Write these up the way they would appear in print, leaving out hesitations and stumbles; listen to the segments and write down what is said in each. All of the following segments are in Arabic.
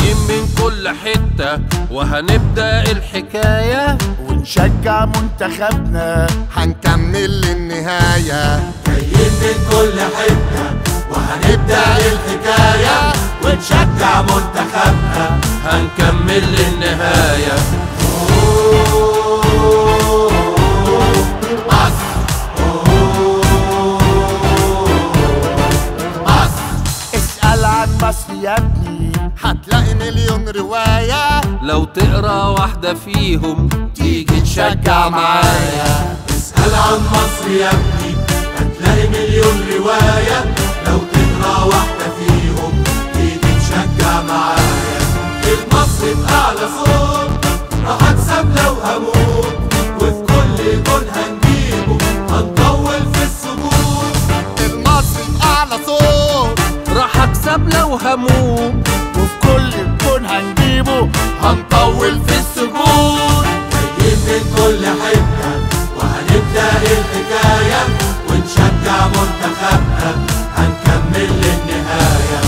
جايين من كل حتة وهنبدأ الحكاية ونشجع منتخبنا هنكمل للنهاية. جايين من كل حتة وهنبدأ الحكاية ونشجع منتخبنا هنكمل للنهاية. اسأل عن مصر يا ابني هتلاقي مليون رواية، لو تقرا واحدة فيهم تيجي تشجع معايا. اسأل عن مصر يا ابني هتلاقي مليون رواية، لو تقرا واحدة فيهم تيجي تشجع معايا. المصري بأعلى صوت راح أكسب لو هموت، وفي كل جول هنجيبه هنطول في السجود. المصري بأعلى صوت راح اكسب لو هموت، وفي كل جون هنجيبه هنطول في السجود. جايين من كل حتة وهنبدأ الحكاية ونشجع منتخبنا هنكمل للنهاية.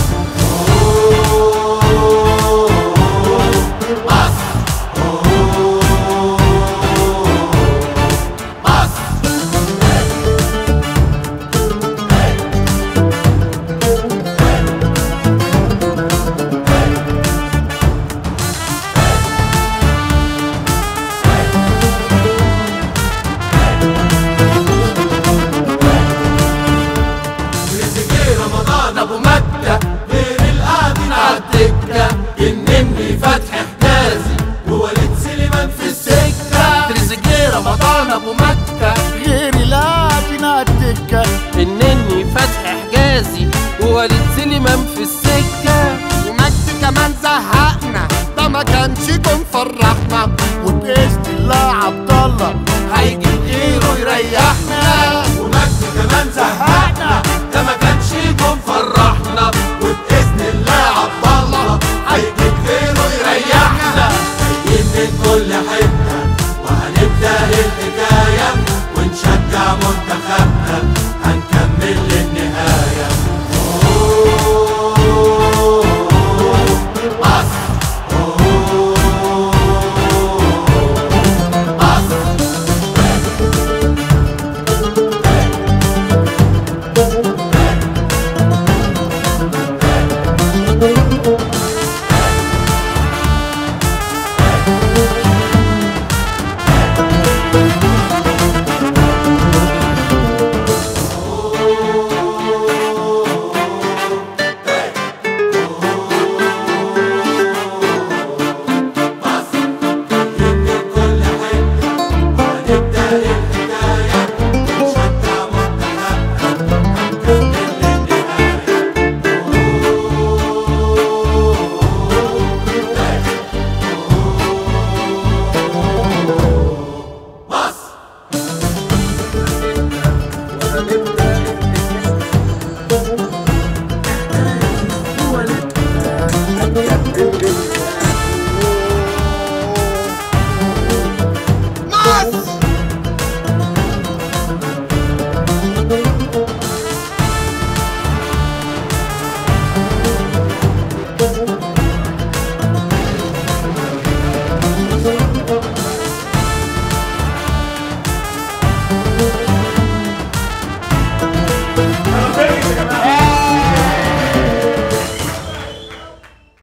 ابو مكة غير القاعدين عالدكة، النني فتحي حجازي ووليد سليمان في السكة. تريزيجيه رمضان ابو مكة غير القاعدين عالدكة، النني فتحي حجازي ووليد سليمان في السكة. ومجدي كمان زهقنا، ده ما كانش يكون فرحنا.